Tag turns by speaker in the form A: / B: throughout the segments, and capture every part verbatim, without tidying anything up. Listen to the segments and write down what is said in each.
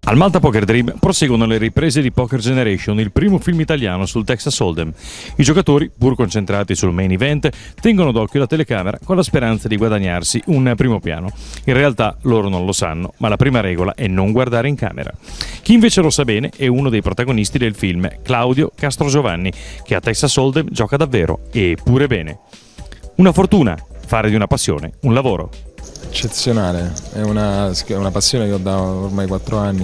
A: Al Malta Poker Dream proseguono le riprese di Poker Generation, il primo film italiano sul Texas Hold'em. I giocatori, pur concentrati sul main event, tengono d'occhio la telecamera con la speranza di guadagnarsi un primo piano. In realtà loro non lo sanno, ma la prima regola è non guardare in camera. Chi invece lo sa bene è uno dei protagonisti del film, Claudio Castrogiovanni, che a Texas Hold'em gioca davvero, e pure bene. Una fortuna, fare di una passione un lavoro.
B: Eccezionale, è una, è una passione che ho da ormai quattro anni,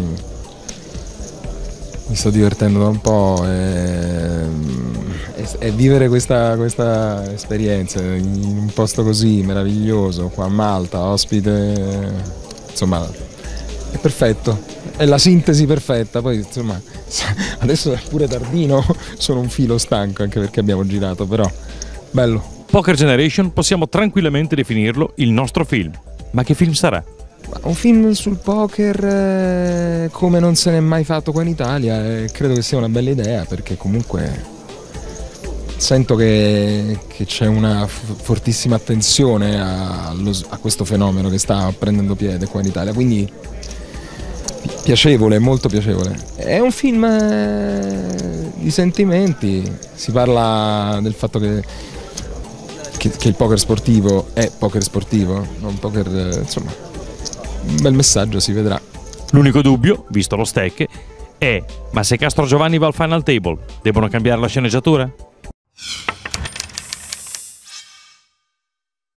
B: mi sto divertendo da un po' e, e, e vivere questa, questa esperienza in un posto così meraviglioso, qua a Malta, ospite, insomma è perfetto, è la sintesi perfetta. Poi insomma adesso è pure tardino, sono un filo stanco anche perché abbiamo girato, però bello.
A: Poker Generation possiamo tranquillamente definirlo il nostro film. Ma che film sarà?
B: Un film sul poker eh, come non se n'è mai fatto qua in Italia, e credo che sia una bella idea, perché comunque sento che, che c'è una fortissima attenzione a, a questo fenomeno che sta prendendo piede qua in Italia, quindi piacevole, molto piacevole. È un film eh, di sentimenti, si parla del fatto che Che, che il poker sportivo è poker sportivo, non poker, insomma, un bel messaggio, si vedrà.
A: L'unico dubbio, visto lo stack, è: ma se Castrogiovanni va al final table, devono cambiare la sceneggiatura?